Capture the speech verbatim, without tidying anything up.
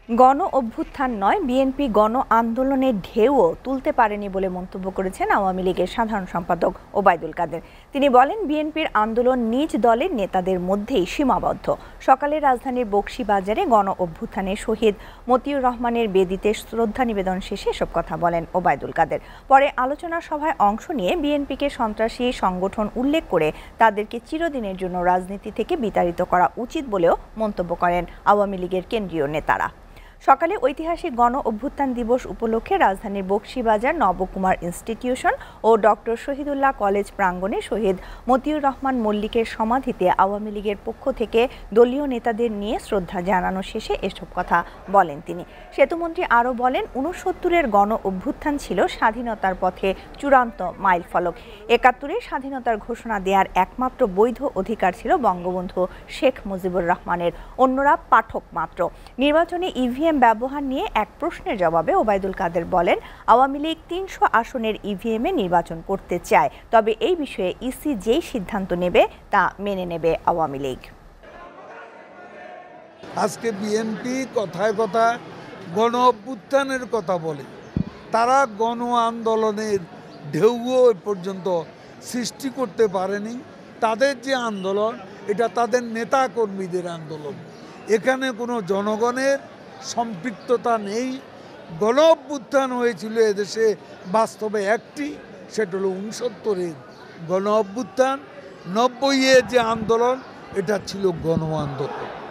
গণ অভ্যুত্থান নয়, বিএনপি গণ আন্দোলনের ঢেউও তুলতে পারেনি বলে মন্তব্য করেছেন আওয়ামী লীগের সাধারণ সম্পাদক ওবায়দুল কাদের। তিনি বলেন, বিএনপির আন্দোলন নিজ দলের নেতাদের মধ্যেই সীমাবদ্ধ। সকালে রাজধানীর বকশীবাজারে গণ অভ্যুত্থানে শহীদ মতিউর রহমানের বেদিতে শ্রদ্ধা নিবেদন শেষে এসব কথা বলেন ওবায়দুল কাদের। পরে আলোচনা সভায় অংশ নিয়ে বিএনপিকে সন্ত্রাসী সংগঠন উল্লেখ করে তাদেরকে চিরদিনের জন্য রাজনীতি থেকে বিতাড়িত করা উচিত বলেও মন্তব্য করেন আওয়ামী লীগের কেন্দ্রীয় নেতারা। সকালে ঐতিহাসিক গণ অভ্যুত্থান দিবস উপলক্ষে রাজধানীর বকশীবাজার নবকুমার ইনস্টিটিউশন ও ডক্টর শহীদুল্লাহ কলেজ প্রাঙ্গণে শহীদ মতিউর রহমান মল্লিকের সমাধিতে আওয়ামী লীগের পক্ষ থেকে দলীয় নেতাদের নিয়ে শ্রদ্ধা জানানো শেষে এসব কথা বলেন তিনি। সেতুমন্ত্রী আরও বলেন, ঊনসত্তরের গণ অভ্যুত্থান ছিল স্বাধীনতার পথে চূড়ান্ত মাইলফলক। একাত্তরের স্বাধীনতার ঘোষণা দেওয়ার একমাত্র বৈধ অধিকার ছিল বঙ্গবন্ধু শেখ মুজিবুর রহমানের, অন্যরা পাঠক মাত্র। নির্বাচনে ইভিএম ব্যবহার নিয়ে এক প্রশ্নের জবাবে ওবায়দুল কাদের বলেন, আওয়ামী লীগ তিনশো আসনের ইভিএমে নির্বাচন করতে চায়, তবে এই বিষয়ে ইসি যেই সিদ্ধান্ত নেবে তা মেনে নেবে আওয়ামী লীগ। আজকে বিএনপি কথায় কথায় গণ অভ্যুত্থানের কথা বলে, তারা গণ আন্দোলনের ঢেউও পর্যন্ত সৃষ্টি করতে পারেনি। তাদের যে আন্দোলন, এটা তাদের নেতা কর্মীদের আন্দোলন। এখানে কোনো জনগণের সম্পৃক্ততা নেই। গণ অভ্যুত্থান হয়েছিল এদেশে বাস্তবে একটি, সেটা হলো ঊনসত্তরের গণ অভ্যুত্থান। নব্বইয়ের যে আন্দোলন, এটা ছিল গণ আন্দোলন।